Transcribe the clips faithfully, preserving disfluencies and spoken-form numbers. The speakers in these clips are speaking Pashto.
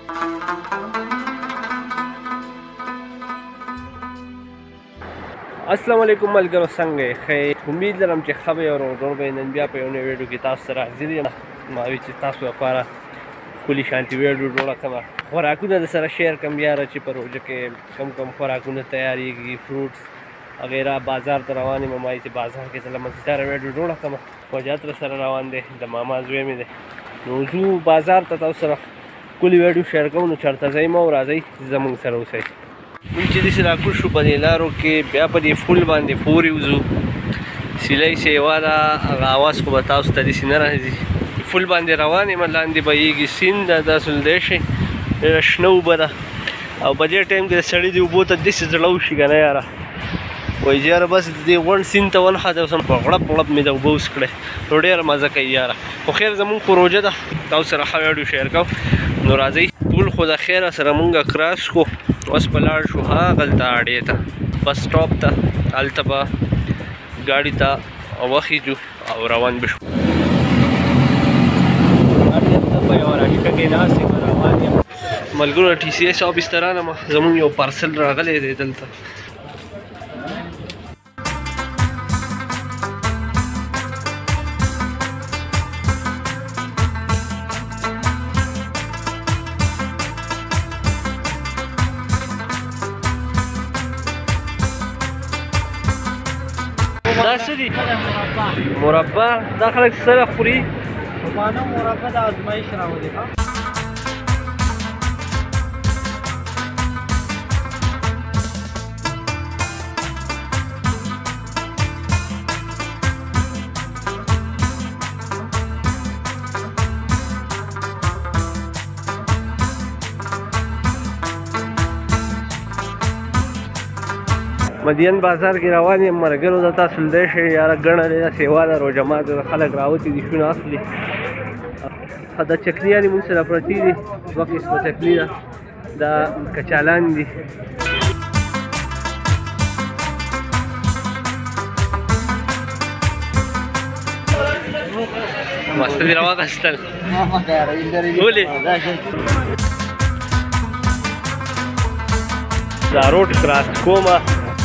السلام علیکم ملګرو، څنګه یې؟ ښه امید لرم چې ښه به یې او روغ به یې. نن بیا په یو نوي ویډیو کې تاسو سره حاضر یم. ما وی چې تاسو لپاره ښکلي شانتي ویډیو جوړه کړمه، خوراکونه در سره شیر کړم یاره چې په روژه کې کم کم خوراکونه تیارېږي، فروټس وغیره. بازار ته روان یم، ما وی چې بازار کې تله مزیداره ویډیو جوړه کړمه. فوجات را سره روان دی، د ماما زوی مې دی. نو ځو بازار ته تاسو سره ښکلي ویډیو شیر کوم. نو چېرته ځئ مه او راځئ زموږ سره اوسئ. موږ چې داسې راکوز شو په دې لارو کې، بیا په دې فول باندې پورې وځو. سیلۍ سیوا ده، هغه اواز خو به تاسو ته داسې نه راځي. فول باندې روان یم، لاندې بهیږي سیند ده، داسې دی شي، ډېره شنه اوبه ده. او په دې ټایم کې د سړي د اوبو ته داسې زړه وشي که نه یاره، وایي چې یاره بس د دې غونډ سیند ته ونښته اوس هم په غړپ غړپ مې د اوبه وس کړی. نو ډېره مزه کوي یاره. خو خیر زمونږ خو روژه ده، تاسو سره ښه ویډیو شیر کوم. نو راځئ ټول خو د خیره سره مونږ کراس کړو. اوس په لاړ شو هاغلته اډې ته، بس سټاپ ته. هلته به ګاډي ته وخیجو او روان به شو. هلته په یوه راډیکه کې ناست یم، روان یم. ملګرو ټي سی ایس آفس ته رانم، زمونږ یو پارسل راغلی دی دلته. دا څه دي؟ مربا. دا خلک سره خوري؟ صبحانه مربا د ازمایش راوړي. مدین بازار کې روان یم ملګرو. د تاسو لیدی شئ یاره ګڼه ډېره سیوا ده، روژه مات ده، خلک راوتي دي، شونه اخلي. دا چکنیانې مونږ سره پرتې دي، دوه قسمه چکني ده. دا کچالان دي. ماسته دې راواخیستل ولې؟ دا روډ کراس کومه.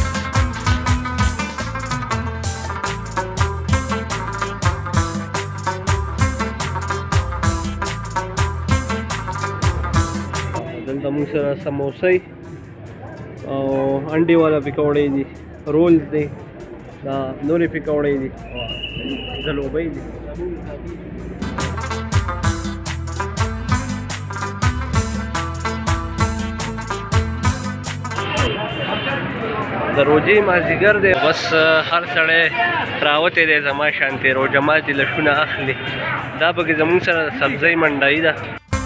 دلته موږ سره سموسې او انډې والا پکوړې دي، رولز دي، دا نورې پکوړې دي، جلوبۍ دي. د روژې مازدیګر دی، بس هر سړی راوتی دی زما شانتې روژه ماتې له شونه اخلي. دا پکې زموږ سره د سبزۍ منډایي ده.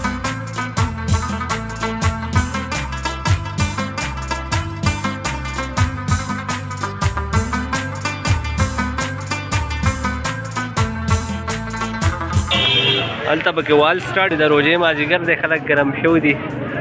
هلته پکې وال سټارټ د روژې مازدیګر دی، خلک ګرم شوي دي.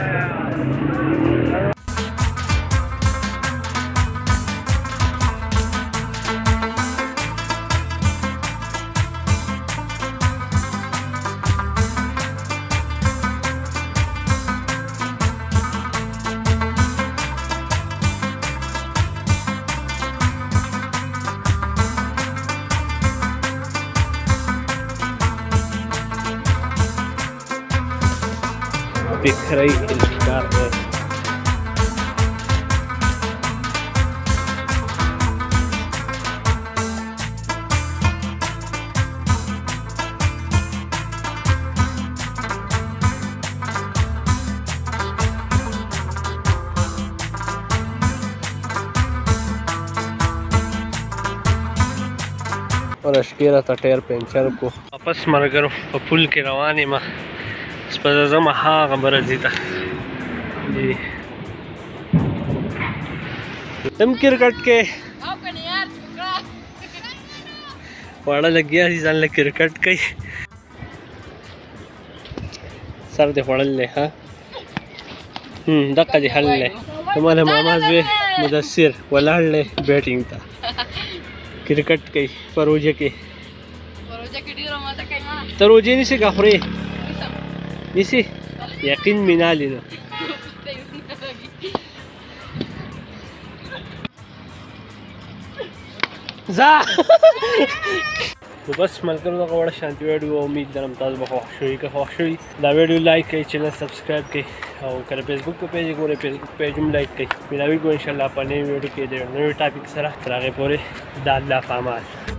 بکرۍ ښکار دی. رشکې راته ټایر پنچر کو. واپس ملګرو په پل کې روان یم. سپه زما هغه برځي ته تم کرکټ کې واړه لګیا دي، ځان له کرکټ کوي. سر دې خوړل دی ها، دقه دې حل دی. زما د ماما زوی مدثر ولاړ دی بیټینګ ته، کرکټ کوي په روژه کې. ته روژې نیسې که خورې؟ نیسې؟ یقین مې نه لیده ځه نو بس ملګرو دغه وړه شانتي ویډیو امید لرم تاسو به خوښ شوي که خوښ شوي دا ویډیو لایک کړئ چینل سبسکرایب کړئ او که د فیسبوک په پیج ګورئ فیسبوک پیج هم لایک کړئ ملاوي کو انشاءالله په نوي ویډیو کې د یو نوي ټاپک سره تر هغې پورې د الله په امان